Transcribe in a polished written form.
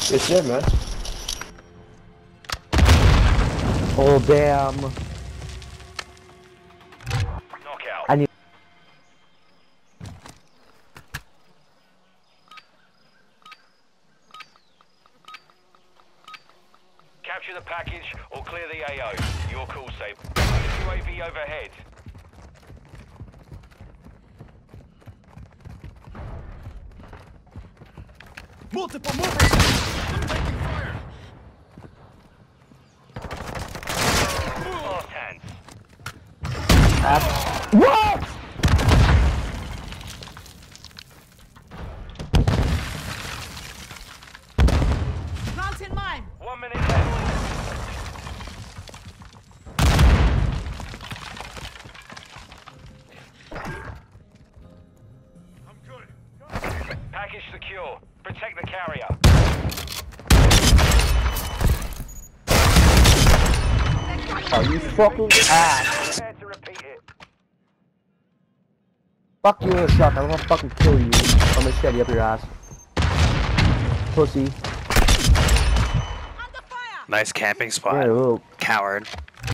Good shit, man. Oh damn. Knockout. I need. Capture the package or clear the AO. Your call, Sabre. UAV overhead. Multiple movers! I'm taking fire! Fast hands. What? Planting mine. 1 minute left. I'm good. Package secure. Protect the carrier. Are you fucking ass? Prepare to repeat it. Fuck you in a shot. I'm gonna fucking kill you. I'm machete up your ass. Pussy. Under fire. Nice camping spot. Yeah, little Coward.